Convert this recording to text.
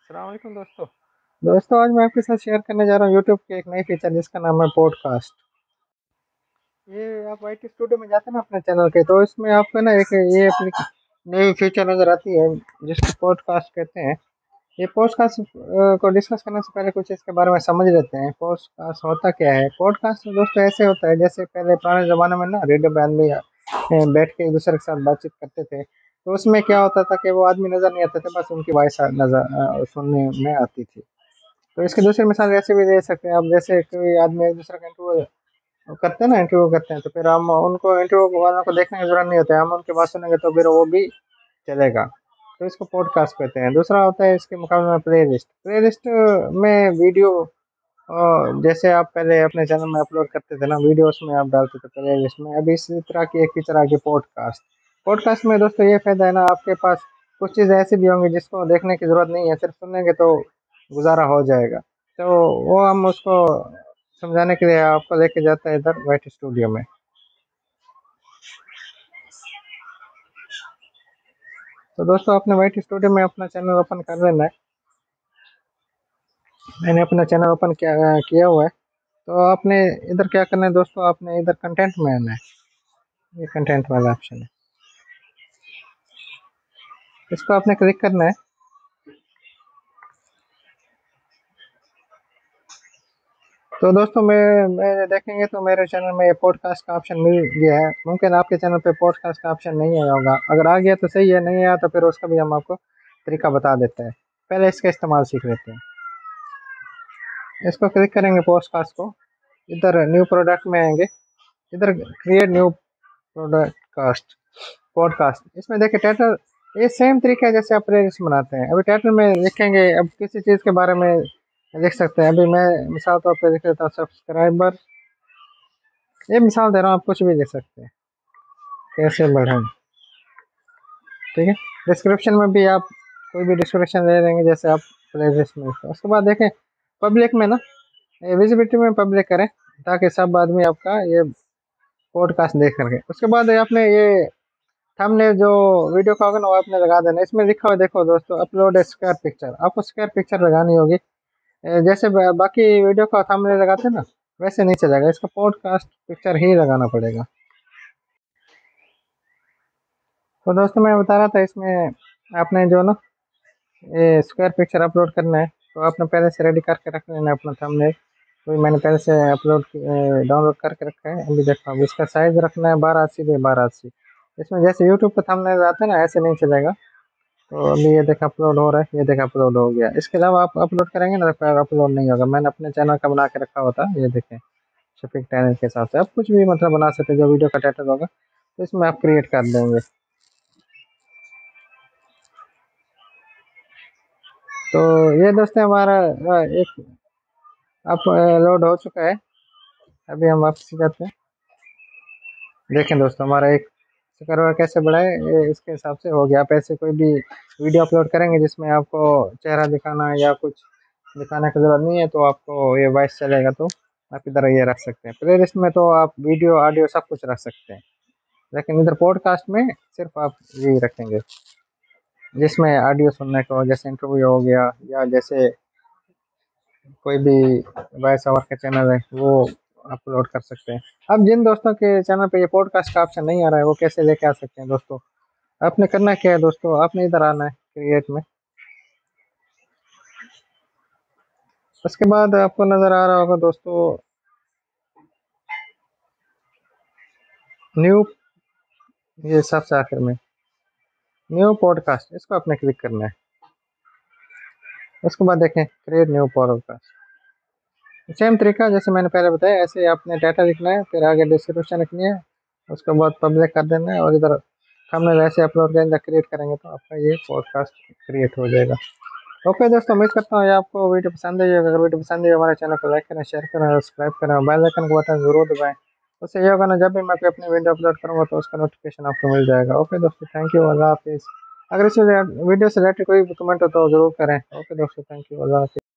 अस्सलाम वालेकुम दोस्तों। दोस्तों आज मैं आपके साथ शेयर करने जा रहा हूँ यूट्यूब के एक नई फीचर जिसका नाम है पॉडकास्ट। ये आप वाईटी स्टूडियो में जाते हैं ना अपने चैनल के, तो इसमें आपको ना एक ये नई फीचर नज़र आती है जिसको पॉडकास्ट कहते हैं। ये पॉडकास्ट को डिस्कस करने से पहले कुछ इसके बारे में समझ लेते हैं। पॉडकास्ट होता क्या है? पॉडकास्ट दोस्तों ऐसे होता है जैसे पहले पुराने ज़माने में ना रेडियो पे आदमी बैठ के एक दूसरे के साथ बातचीत करते थे। तो उसमें क्या होता था कि वो आदमी नज़र नहीं आते थे, बस उनकी वॉइस नज़र सुनने में आती थी। तो इसकी दूसरी मिसाल ऐसे भी दे सकते हैं आप, जैसे कोई आदमी एक दूसरे का इंटरव्यू करते हैं ना, इंटरव्यू करते हैं तो फिर हम उनको इंटरव्यू वालों को देखने की जरूरत नहीं होती है, हम उनकी बात सुनेंगे तो फिर वो भी चलेगा। तो इसको पॉडकास्ट कहते हैं। दूसरा होता है इसके मुकाबले में प्ले लिस्ट। प्ले लिस्ट में वीडियो जैसे आप पहले अपने चैनल में अपलोड करते थे ना वीडियो, उसमें आप डालते थे प्ले लिस्ट में। अभी इसी तरह की एक फीचर आ गई पॉडकास्ट। पॉडकास्ट में दोस्तों ये फायदा है ना, आपके पास कुछ चीज़ें ऐसी भी होंगी जिसको देखने की जरूरत नहीं है, सिर्फ सुनेंगे तो गुजारा हो जाएगा। तो वो हम उसको समझाने के लिए आपको लेके जाता है इधर वाइट स्टूडियो में। तो दोस्तों अपने वाइट स्टूडियो में अपना चैनल ओपन कर लेना है। मैंने अपना चैनल ओपन किया हुआ है। तो आपने इधर क्या करना है दोस्तों, आपने इधर कंटेंट में आना है। ये कंटेंट वाला ऑप्शन है, इसको आपने क्लिक करना है। तो दोस्तों मैं देखेंगे तो मेरे चैनल में ये पॉडकास्ट का ऑप्शन मिल गया है। मुमकिन आपके चैनल पे पॉडकास्ट का ऑप्शन नहीं आया होगा, अगर आ गया तो सही है, नहीं आया तो फिर उसका भी हम आपको तरीका बता देते हैं। पहले इसका इस्तेमाल सीख लेते हैं। इसको क्लिक करेंगे पॉडकास्ट को, इधर न्यू प्रोडक्ट में आएंगे, इधर क्रिएट न्यू प्रोडक्टकास्ट पॉडकास्ट। इसमें देखिए टाइटल ये सेम तरीका है जैसे आप प्लेलिस्ट बनाते हैं। अभी टाइटल में लिखेंगे, अब किसी चीज़ के बारे में लिख सकते हैं। अभी मैं मिसाल तौर पर लिख देता हूँ सब्सक्राइबर। ये मिसाल दे रहा हूँ, आप कुछ भी लिख सकते हैं, कैसे बढ़ें। ठीक है, डिस्क्रिप्शन में भी आप कोई भी डिस्क्रिप्शन ले लेंगे जैसे आप प्लेलिस्ट में। उसके बाद देखें पब्लिक में ना, विजिबिलिटी में पब्लिक करें ताकि सब आदमी आपका ये पॉडकास्ट देख सकें। उसके बाद आपने ये थंबनेल जो वीडियो का होगा ना वो आपने लगा देना। इसमें लिखा हुआ देखो दोस्तों, अपलोड ए स्क्वायर पिक्चर। आपको स्क्वायर पिक्चर लगानी होगी। जैसे बाकी वीडियो का थंबनेल लगाते हैं ना, वैसे नहीं चलेगा, इसका पॉडकास्ट पिक्चर ही लगाना पड़ेगा। तो दोस्तों मैं बता रहा था, इसमें आपने जो ना ये स्क्वायर पिक्चर अपलोड करना है तो आपने पहले से रेडी करके रख लेना है अपना थंबनेल। तो मैंने पहले से डाउनलोड करके रखा है। अभी देखो, अब इसका साइज रखना है 1280 बाई 1280। इसमें जैसे यूट्यूब पर थंबनेल आता है ना, ऐसे नहीं चलेगा। तो अभी ये देख अपलोड हो रहा है, ये देख अपलोड हो गया। इसके अलावा आप अपलोड करेंगे ना तो फिर अपलोड नहीं होगा। मैंने अपने चैनल का बना के रखा हुआ था, ये देखें शफीक चैनल के हिसाब से। आप कुछ भी मतलब बना सकते हैं जो वीडियो का टाइटल होगा, तो इसमें आप क्रिएट कर देंगे। तो ये दोस्तों हमारा एक अपलोड हो चुका है। अभी हम वापस जाते हैं। देखें दोस्तों हमारा एक सर्वर कैसे बढ़ाए, ये इसके हिसाब से हो गया। आप ऐसे कोई भी वीडियो अपलोड करेंगे जिसमें आपको चेहरा दिखाना या कुछ दिखाने की जरूरत नहीं है तो आपको ये वॉइस चलेगा, तो आप इधर ये रख सकते हैं। प्ले लिस्ट में तो आप वीडियो ऑडियो सब कुछ रख सकते हैं, लेकिन इधर पॉडकास्ट में सिर्फ आप यही रखेंगे जिसमें ऑडियो सुनने को, जैसे इंटरव्यू हो गया या जैसे कोई भी वॉइस ओवर का चैनल है वो अपलोड कर सकते हैं। अब जिन दोस्तों के चैनल पे ये पॉडकास्ट का ऑप्शन नहीं आ रहा है वो कैसे लेके आ सकते हैं दोस्तों? आपने करना क्या है दोस्तों, आपने इधर आना है क्रिएट में। उसके बाद आपको नज़र आ रहा होगा दोस्तों न्यू, ये सबसे आखिर में न्यू पॉडकास्ट, इसको आपने क्लिक करना है। उसके बाद देखें क्रिएट न्यू पॉडकास्ट। सेम तरीका जैसे मैंने पहले बताया, ऐसे ही आपने डाटा लिखना है, फिर आगे डिस्क्रिप्शन लिखनी है, उसके बाद पब्लिक कर देना है, और इधर हमने वैसे अपलोड करेंगे क्रिएट करेंगे तो आपका ये पॉडकास्ट क्रिएट हो जाएगा। ओके दोस्तों, उम्मीद करता हूँ ये आपको वीडियो पसंद आई होगी। अगर वीडियो पसंद आई हमारे चैनल को लाइक करें, शेयर करें, सब्सक्राइब करें, और बेल आइकन का बटन जरूर दबाएं। उससे ये होगा ना, जब भी मैं कोई अपनी वीडियो अपलोड करूँगा तो उसका नोटिफिकेशन आपको मिल जाएगा। ओके दोस्तों, थैंक यू, अल्लाह हाफिज़। अगर इस वीडियो से रिलेटेड कोई भी कमेंट हो तो जरूर करें। ओके दोस्तों, थैंक यू, अल्लाह हाफिज़।